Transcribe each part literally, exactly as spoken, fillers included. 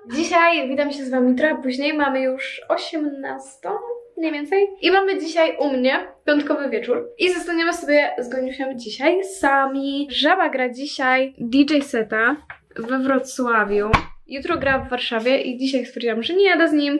Dzisiaj witam się z wami trochę później, mamy już osiemnastą mniej więcej. I mamy dzisiaj u mnie piątkowy wieczór. I zostaniemy sobie z Goniusiem dzisiaj sami. Żaba gra dzisiaj D J seta we Wrocławiu. Jutro gra w Warszawie i dzisiaj stwierdziłam, że nie jadę z nim,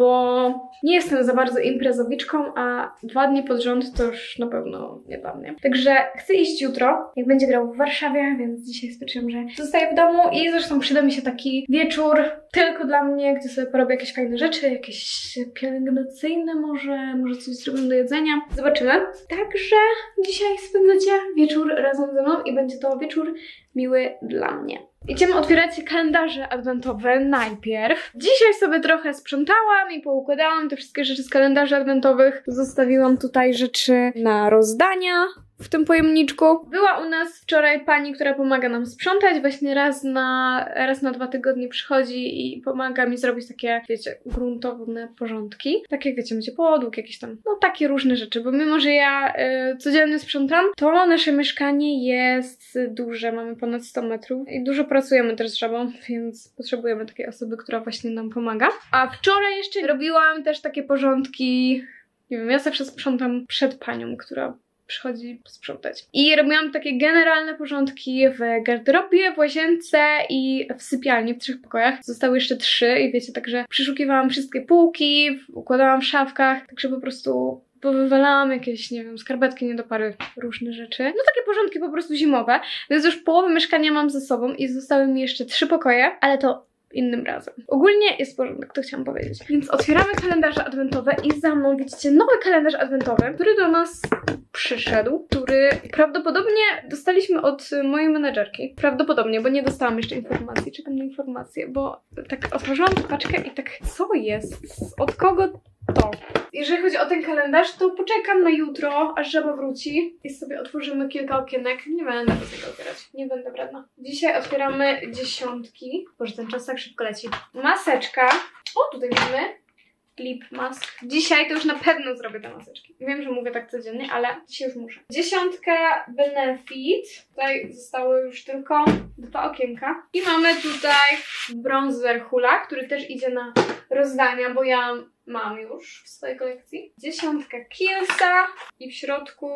bo nie jestem za bardzo imprezowiczką, a dwa dni pod rząd to już na pewno nie dla mnie. Także chcę iść jutro, jak będzie grał w Warszawie, więc dzisiaj stwierdziłam, że zostaję w domu i zresztą przyda mi się taki wieczór tylko dla mnie, gdzie sobie porobię jakieś fajne rzeczy, jakieś pielęgnacyjne może, może coś zrobię do jedzenia. Zobaczymy. Także dzisiaj spędzacie wieczór razem ze mną i będzie to wieczór miły dla mnie. Idziemy otwierać kalendarze adwentowe najpierw. Dzisiaj sobie trochę sprzątałam i poukładałam te wszystkie rzeczy z kalendarzy adwentowych. Zostawiłam tutaj rzeczy na rozdania w tym pojemniczku. Była u nas wczoraj pani, która pomaga nam sprzątać. Właśnie raz na, raz na dwa tygodnie przychodzi i pomaga mi zrobić takie, wiecie, gruntowne porządki. Tak jak wiecie, będzie podłóg, jakieś tam, no takie różne rzeczy. Bo mimo, że ja y, codziennie sprzątam, to nasze mieszkanie jest duże. Mamy ponad sto metrów i dużo pracujemy też z żabą, więc potrzebujemy takiej osoby, która właśnie nam pomaga. A wczoraj jeszcze robiłam też takie porządki. Nie wiem, ja zawsze sprzątam przed panią, która przychodzi sprzątać. I robiłam takie generalne porządki w garderobie, w łazience i w sypialni, w trzech pokojach. Zostały jeszcze trzy i wiecie, także przeszukiwałam wszystkie półki, układałam w szafkach, także po prostu powywalałam jakieś, nie wiem, skarpetki, niedopary, różne rzeczy. No takie porządki po prostu zimowe, więc już połowę mieszkania mam ze sobą i zostały mi jeszcze trzy pokoje, ale to innym razem. Ogólnie jest porządek, to chciałam powiedzieć. Więc otwieramy kalendarze adwentowe i za mną widzicie nowy kalendarz adwentowy, który do nas przyszedł, który prawdopodobnie dostaliśmy od mojej menedżerki. Prawdopodobnie, bo nie dostałam jeszcze informacji. Czekam na informację, bo tak otworzyłam tę paczkę i tak, co jest? Od kogo to? Jeżeli chodzi o ten kalendarz, to poczekam na jutro, aż żaba wróci i sobie otworzymy kilka okienek. Nie będę tego otwierać. Nie będę wredna. Dzisiaj otwieramy dziesiątki. Boże, ten czas tak szybko leci. Maseczka. O, tutaj mamy lip mask. Dzisiaj to już na pewno zrobię te maseczki. Wiem, że mówię tak codziennie, ale dzisiaj już muszę. Dziesiątka Benefit. Tutaj zostały już tylko dwa okienka. I mamy tutaj bronzer Hula, który też idzie na rozdania, bo ja mam już w swojej kolekcji. Dziesiątka Kiehlsa i w środku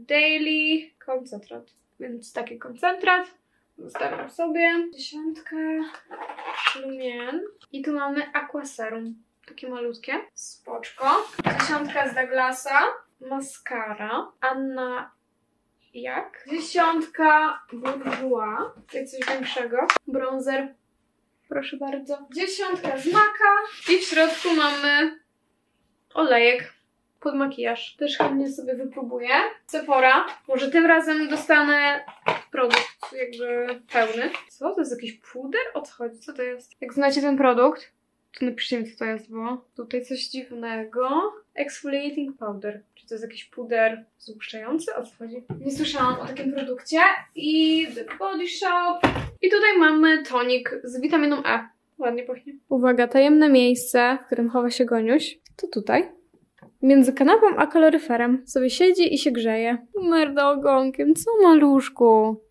Daily koncentrat. Więc taki koncentrat zostawiam sobie. Dziesiątka Lumien. I tu mamy Aqua Serum. Takie malutkie. Spoczko. Dziesiątka z Douglasa. Maskara. Anna Jak? Dziesiątka Bourjois. Tutaj coś większego. Bronzer. Proszę bardzo. Dziesiątka z Maka. I w środku mamy olejek pod makijaż. Też chętnie sobie wypróbuję. Sephora. Może tym razem dostanę produkt jakby pełny. Co? To jest jakiś puder? O co chodzi? Co to jest? Jak znacie ten produkt, to napiszcie mi, co to jest, bo tutaj coś dziwnego. Exfoliating powder. Czy to jest jakiś puder złuszczający? O co chodzi? Nie słyszałam o takim produkcie. I The Body Shop. I tutaj mamy tonik z witaminą E. Ładnie pachnie. Uwaga, tajemne miejsce, w którym chowa się Goniuś. To tutaj. Między kanapą a kaloryferem. Sobie siedzi i się grzeje. Merda ogonkiem, co maluszku?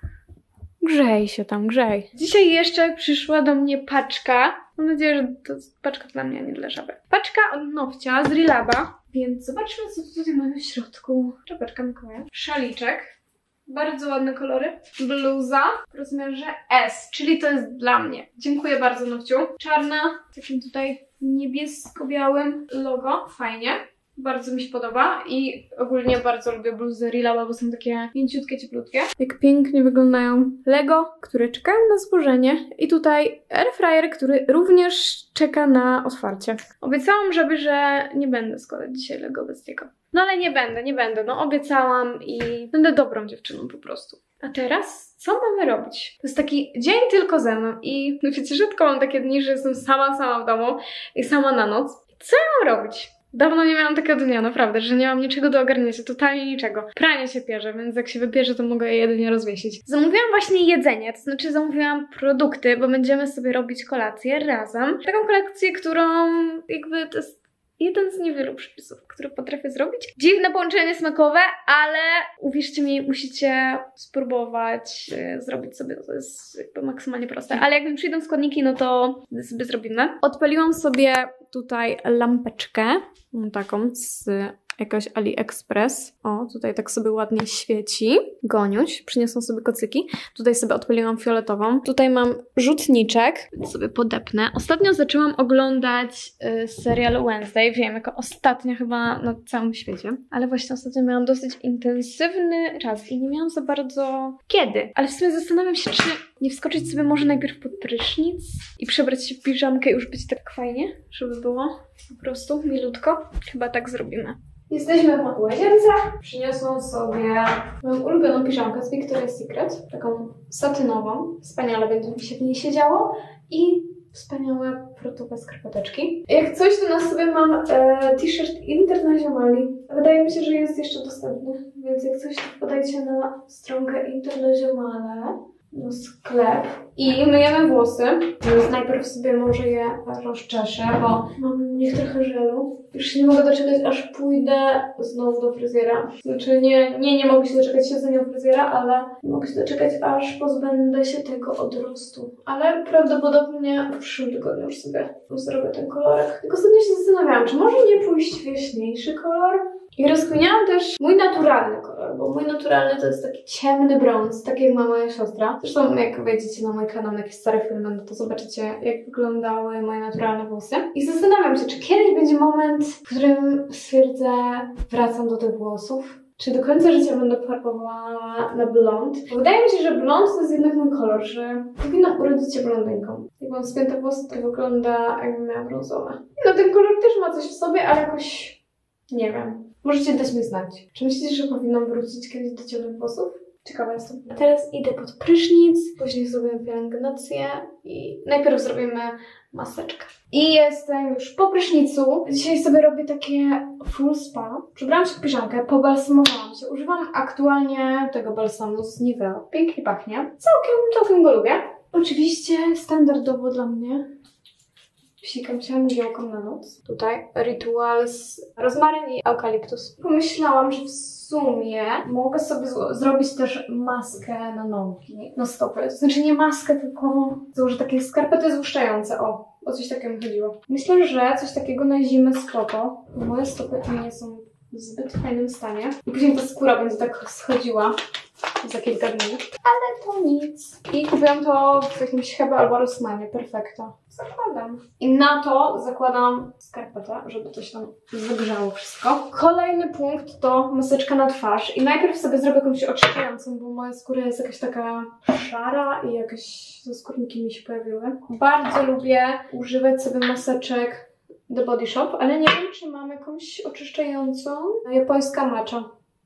Grzej się tam, grzej. Dzisiaj jeszcze przyszła do mnie paczka. Mam nadzieję, że to jest paczka dla mnie, a nie dla żaby. Paczka od Nowcia z Rilaba. Więc zobaczmy, co tutaj mamy w środku. Czapeczka Mikołaja. Szaliczek. Bardzo ładne kolory. Bluza w rozmiarze S, czyli to jest dla mnie. Dziękuję bardzo, Nowciu. Czarna, z takim tutaj niebiesko-białym logo. Fajnie. Bardzo mi się podoba i ogólnie bardzo lubię bluzy Rilaba, bo są takie mięciutkie, cieplutkie. Jak pięknie wyglądają. Lego, które czekają na złożenie i tutaj airfryer, który również czeka na otwarcie. Obiecałam, żeby, że nie będę składać dzisiaj Lego bez niego. No ale nie będę, nie będę. No obiecałam i będę dobrą dziewczyną po prostu. A teraz co mamy robić? To jest taki dzień tylko ze mną i no wiecie, rzadko mam takie dni, że jestem sama, sama w domu i sama na noc. Co ja mam robić? Dawno nie miałam takiego dnia, naprawdę, że nie mam niczego do ogarnięcia, totalnie niczego. Pranie się pierze, więc jak się wypierze, to mogę je jedynie rozwiesić. Zamówiłam właśnie jedzenie, to znaczy zamówiłam produkty, bo będziemy sobie robić kolację razem. Taką kolekcję, którą jakby to jest jeden z niewielu przepisów, które potrafię zrobić. Dziwne połączenie smakowe, ale uwierzcie mi, musicie spróbować yy, zrobić sobie, to jest jakby maksymalnie proste. Ale jak mi przyjdą składniki, no to sobie zrobimy. Odpaliłam sobie tutaj lampeczkę, taką z jakaś AliExpress. O, tutaj tak sobie ładnie świeci. Goniuś, przyniosłam sobie kocyki. Tutaj sobie odpaliłam fioletową. Tutaj mam rzutniczek, więc sobie podepnę. Ostatnio zaczęłam oglądać y, serial Wednesday. Wiem, jako ostatnia chyba na całym świecie. Ale właśnie ostatnio miałam dosyć intensywny czas i nie miałam za bardzo kiedy. Ale w sumie zastanawiam się, czy nie wskoczyć sobie może najpierw pod prysznic i przebrać się w piżamkę i już być tak fajnie, żeby było po prostu milutko. Chyba tak zrobimy. Jesteśmy w łazience. Przyniosłam sobie moją ulubioną piżamkę z Victoria's Secret, taką satynową. Wspaniale będzie mi się w niej siedziało i wspaniałe protowe skarpeteczki. Jak coś, to na sobie mam e, t-shirt Internazionali. Wydaje mi się, że jest jeszcze dostępny, więc jak coś, to podajcie na stronkę Internazionale. No, sklep i myjemy włosy, więc najpierw sobie może je rozczeszę, bo mam nie trochę żelu. Już się nie mogę doczekać, aż pójdę znowu do fryzjera. Znaczy nie, nie, nie mogę się doczekać siedzenia u fryzjera, ale nie mogę się doczekać, aż pozbędę się tego odrostu. Ale prawdopodobnie w przyszłym tygodniu już sobie zrobię ten kolorek. Tylko ostatnio się zastanawiałam, czy może nie pójść w jaśniejszy kolor? I rozkminiałam też mój naturalny kolor, bo mój naturalny to jest taki ciemny brąz, tak jak ma moja siostra. Zresztą jak wejdziecie na mój kanał, na jakieś stare filmy, no to zobaczycie, jak wyglądały moje naturalne włosy. I zastanawiam się, czy kiedyś będzie moment, w którym stwierdzę, wracam do tych włosów. Czy do końca życia będę farbowała na blond? Wydaje mi się, że blond to jest jednak mój kolor, że powinnam urodzić się blondynką. Jak mam spięte włosy, to wygląda, jakbym miała brązowe. No ten kolor też ma coś w sobie, ale jakoś nie wiem. Możecie dać mi znać. Czy myślicie, że powinnam wrócić kiedyś do ciemnych włosów? Ciekawa jestem. A teraz idę pod prysznic, później zrobimy pielęgnację i najpierw zrobimy maseczkę. I jestem już po prysznicu. Dzisiaj sobie robię takie full spa. Przebrałam się w piżamkę, pobalsamowałam się. Używam aktualnie tego balsamu z Nivea. Pięknie pachnie. Całkiem, całkiem go lubię. Oczywiście standardowo dla mnie psikam się mgiełką na noc. Tutaj Rituals, rozmaryn i eukaliptus. Pomyślałam, że w sumie mogę sobie zrobić też maskę na nogi, na stopy. To znaczy nie maskę, tylko założę takie skarpety złuszczające. O, o coś takiego mi chodziło. Myślę, że coś takiego na zimę spoko. Moje stopy nie są w zbyt fajnym stanie. I później ta skóra będzie tak schodziła za kilka dni. Ale to nic. I kupiłam to w jakimś chyba albo Rossmanie. Perfekto. Zakładam. I na to zakładam skarpetę, żeby to się tam wygrzało wszystko. Kolejny punkt to maseczka na twarz. I najpierw sobie zrobię jakąś oczyszczającą, bo moja skóra jest jakaś taka szara i jakieś ze skórniki mi się pojawiły. Bardzo lubię używać sobie maseczek The Body Shop, ale nie wiem, czy mam jakąś oczyszczającą. Japońska matcha.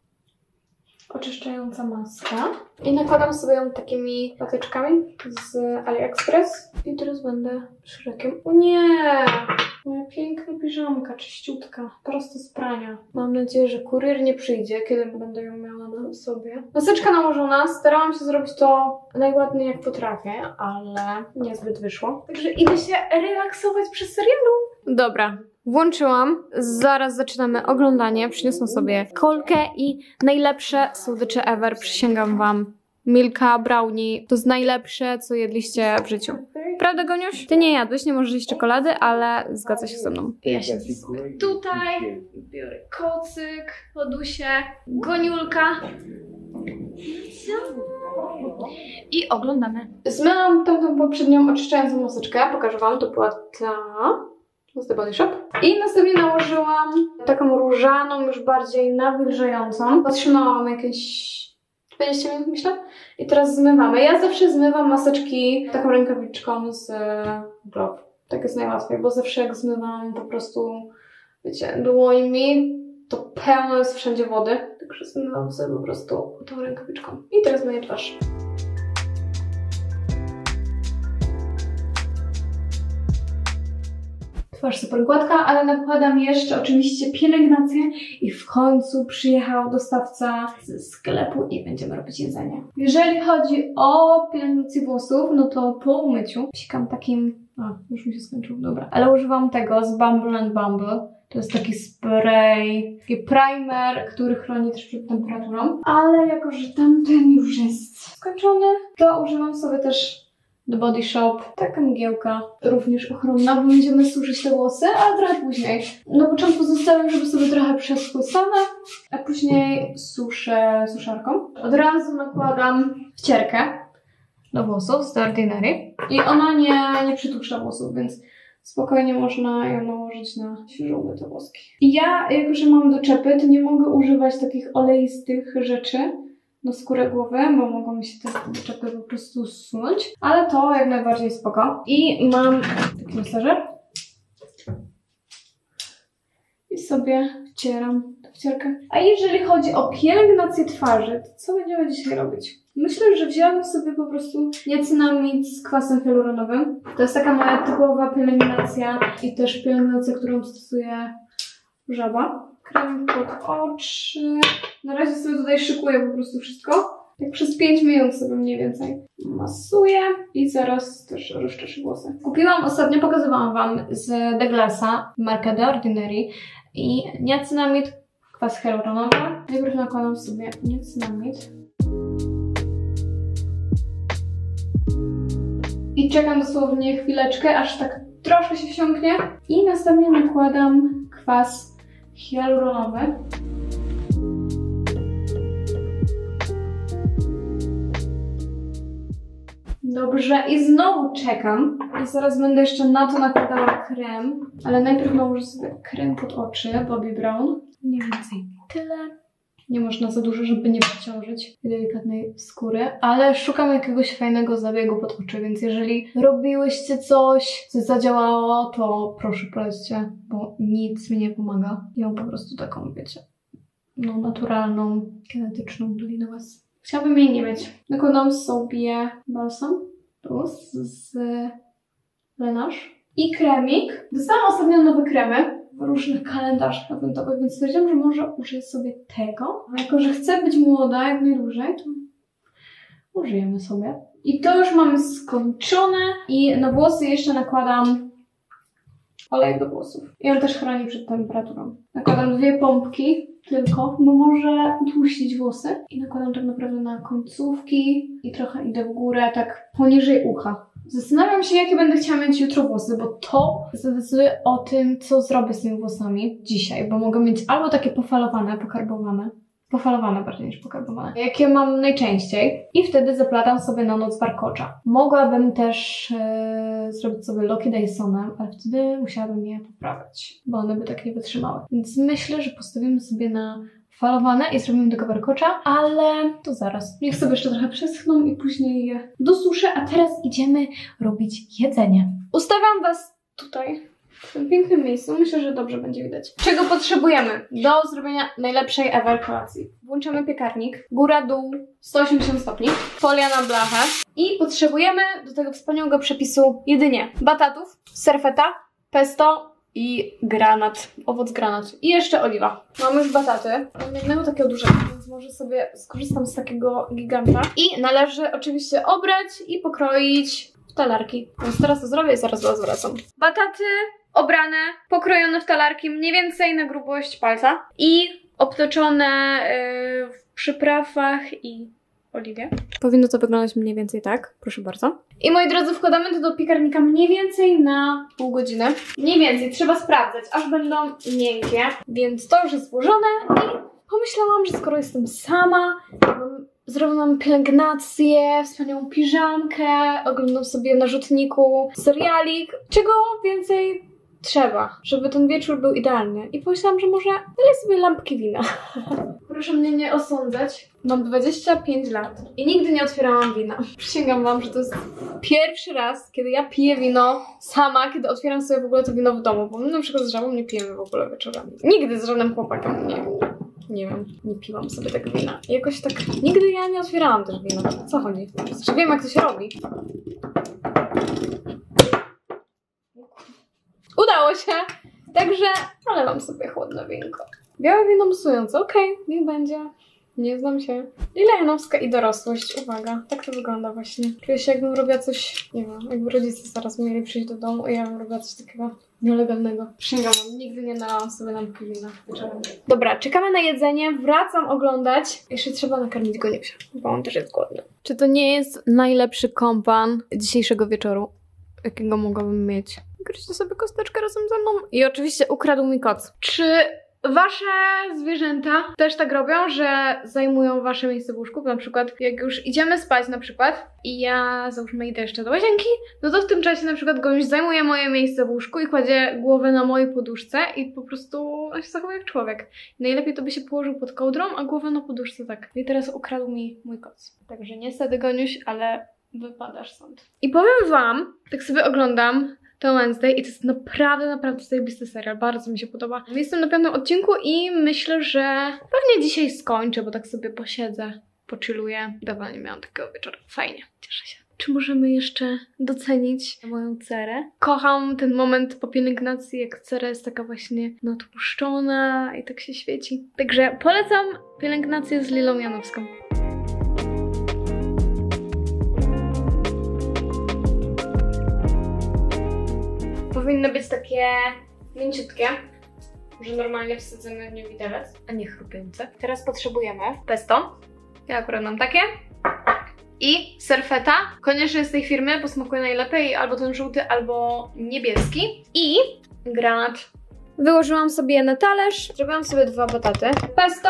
Oczyszczająca maska. I nakładam sobie ją takimi patyczkami z AliExpress. I teraz będę szrekiem. O nie! Moja piękna piżamka, czyściutka. Prosto z prania. Mam nadzieję, że kurier nie przyjdzie, kiedy będę ją miała na sobie. Maseczka nałożona. Starałam się zrobić to najładniej jak potrafię, ale niezbyt wyszło. Także idę się relaksować przy serialu. Dobra. Włączyłam, zaraz zaczynamy oglądanie, przyniosłam sobie kolkę i najlepsze słodycze ever, przysięgam wam. Milka, brownie, to jest najlepsze, co jedliście w życiu. Prawda, Goniuś? Ty nie jadłeś, nie możesz jeść czekolady, ale zgadza się ze mną. Ja się tutaj, biorę kocyk, podusie, Goniulka. I oglądamy. Zmyłam tamtą poprzednią oczyszczającą maseczkę, pokażę wam, to była ta z The Body Shop. I następnie nałożyłam taką różaną, już bardziej nawilżającą. Zatrzymałam jakieś dwadzieścia minut, myślę. I teraz zmywamy. Ja zawsze zmywam maseczki taką rękawiczką z Glove. Tak jest najłatwiej, bo zawsze jak zmywam po prostu, wiecie, dłońmi, to pełno jest wszędzie wody. Także zmywam sobie po prostu tą rękawiczką. I teraz myję twarz. twarz super gładka, ale nakładam jeszcze oczywiście pielęgnację i w końcu przyjechał dostawca ze sklepu i będziemy robić jedzenie. Jeżeli chodzi o pielęgnację włosów, no to po umyciu psikam takim... A, już mi się skończył, dobra. Ale używam tego z Bumble and Bumble. To jest taki spray, taki primer, który chroni też przed temperaturą. Ale jako, że tamten już jest skończony, to używam sobie też The Body Shop. Taka mgiełka, również ochronna, bo będziemy suszyć te włosy, ale trochę później. Na początku zostawiam, żeby sobie trochę przeschły same, a później suszę suszarką. Od razu nakładam wcierkę do włosów z The Ordinary i ona nie, nie przytłuszcza włosów, więc spokojnie można ją nałożyć na świeżo umyte włoski. I ja, jako że mam doczepy, to nie mogę używać takich oleistych rzeczy na skórę głowy, bo mogą mi się te doczepy po prostu zsunąć. Ale to jak najbardziej spoko. I mam taki masażer. I sobie wcieram tę wcierkę. A jeżeli chodzi o pielęgnację twarzy, to co będziemy dzisiaj robić? Myślę, że wzięłam sobie po prostu niacinamid z kwasem hialuronowym. To jest taka moja typowa pielęgnacja i też pielęgnacja, którą stosuje Żaba. Krem pod oczy. Na razie sobie tutaj szykuję po prostu wszystko. Tak przez pięć minut sobie mniej więcej masuję i zaraz też rozczeszę włosy. Kupiłam ostatnio, pokazywałam Wam z Douglasa markę The Ordinary i niacinamid, kwas hialuronowy. Najpierw nakładam sobie niacinamid. I czekam dosłownie chwileczkę, aż tak troszkę się wsiąknie. I następnie nakładam kwas hialuronowy. Dobrze, i znowu czekam. I zaraz będę jeszcze na to nakładała krem. Ale najpierw nałożę sobie krem pod oczy, Bobbi Brown. Mniej więcej tyle. Nie można za dużo, żeby nie przeciążyć delikatnej skóry, ale szukam jakiegoś fajnego zabiegu pod oczy, więc jeżeli robiłyście coś, co zadziałało, to proszę polećcie, bo nic mi nie pomaga. Ja mam po prostu taką, wiecie, no naturalną, kinetyczną dolinę łez. Chciałabym jej nie mieć. Nakładam sobie balsam plus z Laneige i kremik. Dostałam ostatnio nowe kremy w różnych kalendarzach adwentowych, więc stwierdziłam, że może użyję sobie tego. A jako, że chcę być młoda jak najdłużej, to użyjemy sobie. I to już mamy skończone. I na włosy jeszcze nakładam olej do włosów. I on też chroni przed temperaturą. Nakładam dwie pompki tylko, bo może tłuścić włosy. I nakładam tak naprawdę na końcówki i trochę idę w górę, tak poniżej ucha. Zastanawiam się, jakie będę chciała mieć jutro włosy, bo to zadecyduje o tym, co zrobię z tymi włosami dzisiaj, bo mogę mieć albo takie pofalowane, pokarbowane, pofalowane bardziej niż pokarbowane, jakie mam najczęściej i wtedy zaplatam sobie na noc warkocza. Mogłabym też yy, zrobić sobie loki Dysonem, ale wtedy musiałabym je poprawiać, bo one by tak nie wytrzymały. Więc myślę, że postawimy sobie na falowane i zrobimy tego warkocza, ale to zaraz. Niech sobie jeszcze trochę przeschną i później je dosuszę, a teraz idziemy robić jedzenie. Ustawiam Was tutaj, w tym pięknym miejscu. Myślę, że dobrze będzie widać. Czego potrzebujemy do zrobienia najlepszej ever kolacji? Włączamy piekarnik, góra, dół, sto osiemdziesiąt stopni, folia na blachę i potrzebujemy do tego wspaniałego przepisu jedynie batatów, serfeta, pesto i granat, owoc granatu i jeszcze oliwa. Mamy już bataty. Mam jednego takiego dużego, więc może sobie skorzystam z takiego giganta. I należy oczywiście obrać i pokroić w talarki. Więc teraz to zrobię i zaraz was wracam. Bataty obrane, pokrojone w talarki mniej więcej na grubość palca i obtoczone yy, w przyprawach i oliwie. Powinno to wyglądać mniej więcej tak, proszę bardzo. I moi drodzy, wkładamy to do piekarnika mniej więcej na pół godziny. Mniej więcej, trzeba sprawdzać, aż będą miękkie. Więc to już jest złożone i pomyślałam, że skoro jestem sama, zrobię nam pielęgnację, wspaniałą piżamkę, oglądam sobie na rzutniku serialik, czego więcej trzeba, żeby ten wieczór był idealny. I pomyślałam, że może wylej sobie lampki wina. Proszę mnie nie osądzać. Mam dwadzieścia pięć lat i nigdy nie otwierałam wina. Przysięgam wam, że to jest pierwszy raz, kiedy ja piję wino sama, kiedy otwieram sobie w ogóle to wino w domu, bo my na przykład z żabą nie pijemy w ogóle wieczorami. Nigdy z żadnym chłopakiem, nie wiem. Nie wiem, nie piłam sobie tego wina. I jakoś tak, nigdy ja nie otwierałam też wina. Co chodzi? Znaczy wiem, jak to się robi. Udało udało się. Także nalewam sobie chłodne winko. Białe wino musujące, okej, okay, niech będzie. Nie znam się. Lila Janowska i dorosłość. Uwaga, tak to wygląda właśnie. Czuję się, jakbym robiła coś, nie wiem, jakby rodzice zaraz mieli przyjść do domu i ja bym robiła coś takiego nielegalnego. Przysięgam, nigdy nie nalałam sobie lampki wina wieczorem. Dobra, czekamy na jedzenie, wracam oglądać. Jeszcze trzeba nakarmić Goniusia, bo on też jest głodny. Czy to nie jest najlepszy kompan dzisiejszego wieczoru, jakiego mogłabym mieć? Gryźcie sobie kosteczkę razem ze mną. I oczywiście ukradł mi koc. Czy wasze zwierzęta też tak robią, że zajmują wasze miejsce w łóżku? Na przykład jak już idziemy spać na przykład i ja załóżmy idę jeszcze do łazienki, no to w tym czasie na przykład Goniuś zajmuje moje miejsce w łóżku i kładzie głowę na mojej poduszce i po prostu się zachowuje jak człowiek. Najlepiej to by się położył pod kołdrą, a głowę na poduszce tak. I teraz ukradł mi mój koc. Także niestety Goniuś, ale wypadasz stąd. I powiem wam, tak sobie oglądam to Wednesday i to jest naprawdę, naprawdę zajebisty serial. Bardzo mi się podoba. Jestem na piątym odcinku i myślę, że pewnie dzisiaj skończę, bo tak sobie posiedzę, pochilluję. Dawno nie miałam takiego wieczoru. Fajnie, cieszę się. Czy możemy jeszcze docenić moją cerę? Kocham ten moment po pielęgnacji, jak cera jest taka właśnie natłuszczona i tak się świeci. Także polecam pielęgnację z Lilą Janowską. Powinny być takie mięciutkie, że normalnie wsadzamy w nie widelec, a nie chrupiące. Teraz potrzebujemy pesto. Ja akurat mam takie. I serfeta. Koniecznie z tej firmy, bo smakuje najlepiej albo ten żółty, albo niebieski. I granat. Wyłożyłam sobie je na talerz. Zrobiłam sobie dwa bataty. Pesto.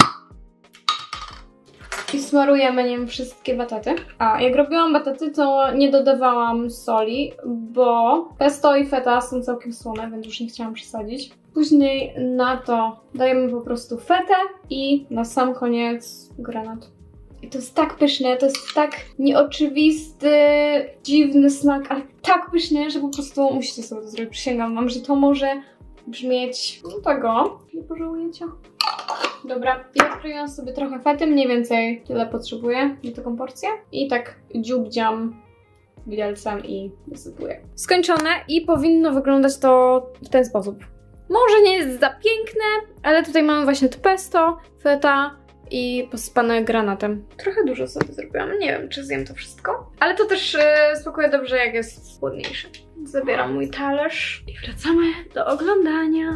I smarujemy nim wszystkie bataty. A jak robiłam bataty, to nie dodawałam soli, bo pesto i feta są całkiem słone, więc już nie chciałam przesadzić. Później na to dajemy po prostu fetę i na sam koniec granat. I to jest tak pyszne, to jest tak nieoczywisty, dziwny smak, ale tak pyszny, że po prostu musicie sobie to zrobić. Przysięgam wam, że to może brzmieć no tego. Nie pożałujecie. Dobra, ja odkroiłam sobie trochę fety, mniej więcej tyle potrzebuję na taką porcję. I tak dziubdziam widelcem i wysypuję. Skończone i powinno wyglądać to w ten sposób. Może nie jest za piękne, ale tutaj mamy właśnie to pesto, feta i posypane granatem. Trochę dużo sobie zrobiłam, nie wiem czy zjem to wszystko. Ale to też yy, smakuje dobrze jak jest chłodniejsze. Zabieram mój talerz i wracamy do oglądania.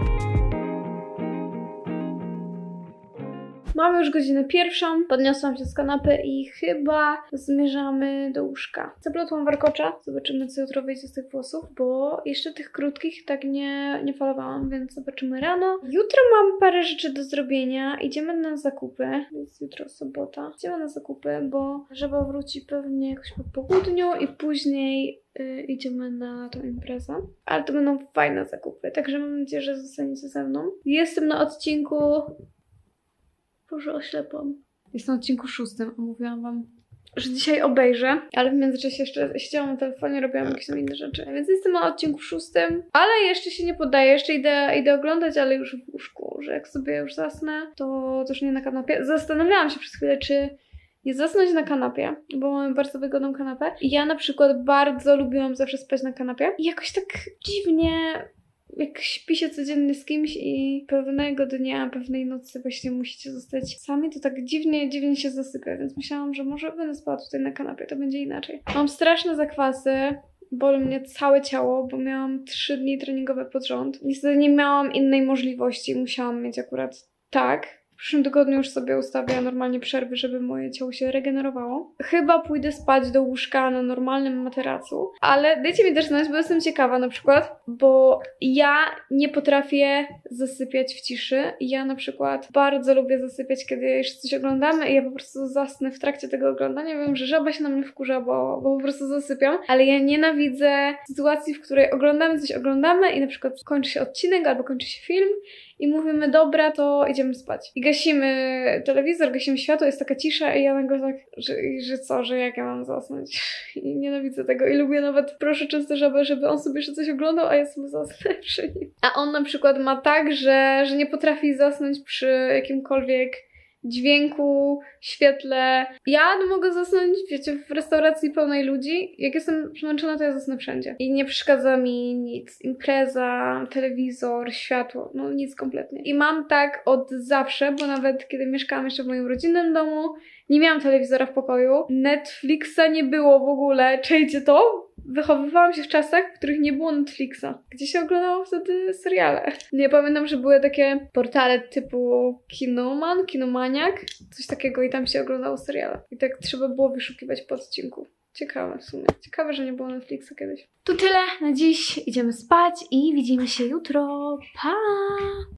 Mamy już godzinę pierwszą, podniosłam się z kanapy i chyba zmierzamy do łóżka. Zaplotłam warkocza, zobaczymy co jutro wyjdzie z tych włosów, bo jeszcze tych krótkich tak nie, nie falowałam, więc zobaczymy rano. Jutro mam parę rzeczy do zrobienia, idziemy na zakupy, jest jutro sobota. Idziemy na zakupy, bo żaba wróci pewnie jakoś po południu i później Yy, idziemy na tą imprezę. Ale to będą fajne zakupy, także mam nadzieję, że zostaniecie ze mną. Jestem na odcinku... Boże, oślepłam. Jestem na odcinku szóstym, mówiłam wam, że dzisiaj obejrzę, ale w międzyczasie jeszcze siedziałam na telefonie, robiłam jakieś tam inne rzeczy. Więc jestem na odcinku szóstym, ale jeszcze się nie poddaję, jeszcze idę, idę oglądać, ale już w łóżku, że jak sobie już zasnę, to też nie na kanapie. Zastanawiałam się przez chwilę, czy nie zasnąć na kanapie, bo mamy bardzo wygodną kanapę. I ja na przykład bardzo lubiłam zawsze spać na kanapie i jakoś tak dziwnie... Jak śpi się codziennie z kimś i pewnego dnia, pewnej nocy właśnie musicie zostać sami, to tak dziwnie, dziwnie się zasypia, więc myślałam, że może będę spała tutaj na kanapie, to będzie inaczej. Mam straszne zakwasy, boli mnie całe ciało, bo miałam trzy dni treningowe pod rząd. Niestety nie miałam innej możliwości, musiałam mieć akurat tak. W przyszłym tygodniu już sobie ustawię normalnie przerwy, żeby moje ciało się regenerowało. Chyba pójdę spać do łóżka na normalnym materacu, ale dajcie mi też znać, bo jestem ciekawa na przykład, bo ja nie potrafię zasypiać w ciszy. Ja na przykład bardzo lubię zasypiać, kiedy jeszcze coś oglądamy i ja po prostu zasnę w trakcie tego oglądania. Wiem, że żaba się na mnie wkurza, bo, bo po prostu zasypiam, ale ja nienawidzę sytuacji, w której oglądamy coś, oglądamy i na przykład kończy się odcinek albo kończy się film i mówimy, dobra, to idziemy spać. I gasimy telewizor, gasimy światło, jest taka cisza i ja nagle tak, że, że co, że jak ja mam zasnąć? I nienawidzę tego i lubię nawet, proszę często żabę, żeby on sobie jeszcze coś oglądał, a ja sobie zasnę przy nim. A on na przykład ma tak, że, że nie potrafi zasnąć przy jakimkolwiek dźwięku, świetle. Ja no mogę zasnąć, wiecie, w restauracji pełnej ludzi. Jak jestem zmęczona, to ja zasnę wszędzie. I nie przeszkadza mi nic. Impreza, telewizor, światło, no nic kompletnie. I mam tak od zawsze, bo nawet kiedy mieszkałam jeszcze w moim rodzinnym domu, nie miałam telewizora w pokoju. Netflixa nie było w ogóle. Czejcie to? Wychowywałam się w czasach, w których nie było Netflixa, gdzie się oglądało wtedy seriale. Nie pamiętam, że były takie portale typu Kinoman, Kinomaniak, coś takiego i tam się oglądało seriale. I tak trzeba było wyszukiwać po odcinku. Ciekawe w sumie. Ciekawe, że nie było Netflixa kiedyś. To tyle na dziś. Idziemy spać i widzimy się jutro. Pa!